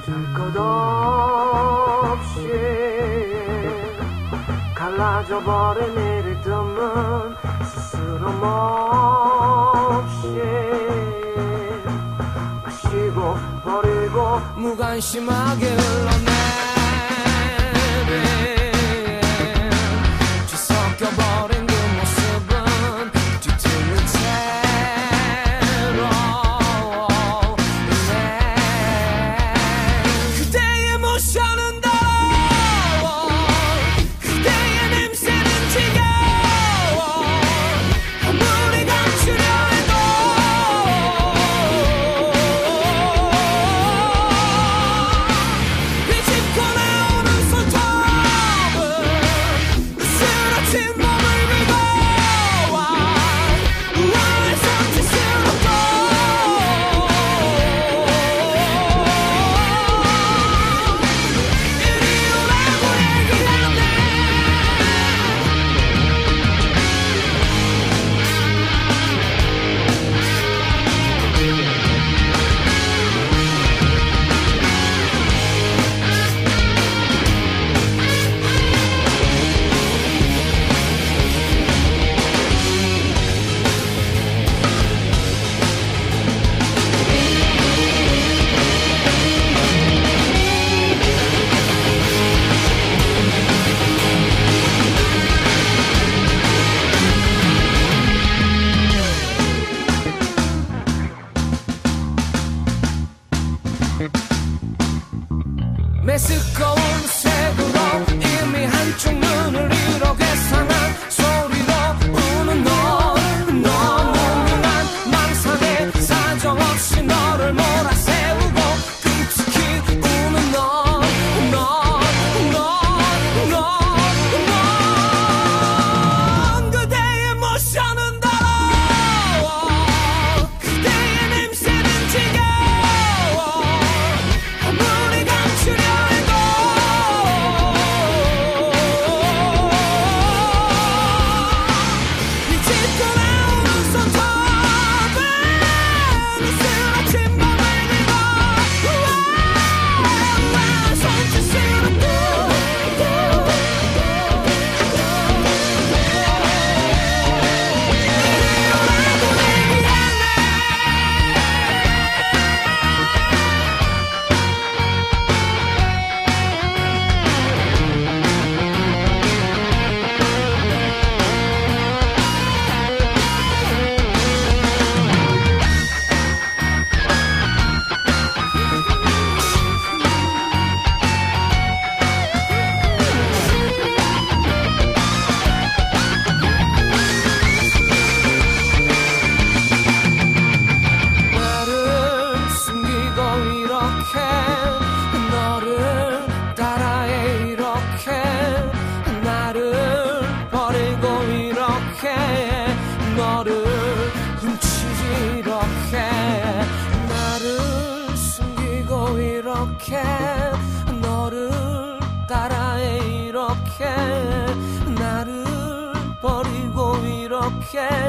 잘 것 없이 갈라져 버린 이 리듬은 스스럼 없이 마시고 버리고 무관심하게 흘러내린 뒤섞여버린 그 모습은 뒤틀린 채로 그대의 모션은 더러워 그대의 냄새는 지겨워 아무리 감추려 해도 비집고 나오는 손톱은 으스러진 몸을 밀고 와 우아한 손짓으로 또 이리 오라고 얘기하네 메스꺼운 색으로 이미 한쪽 눈을 잃어 괴상한 소리로 우는 너 너무 묘한 망상에 사정없이 너를 몰아세우고 끔찍히 우는 너 그대의 모션은 더러워 그대의 냄새는 지겨워 아무리 감추려 해도 비집고 나오는 손톱은 으스러진 몸을 밀고 우아한 손짓으로 또 나를 숨기고 이렇게 너를 따라해 이렇게 나를 버리고 이렇게 너를 훔치지 이렇게 나를 숨기고 이렇게 너를 따라해 이렇게 나를 버리고 이렇게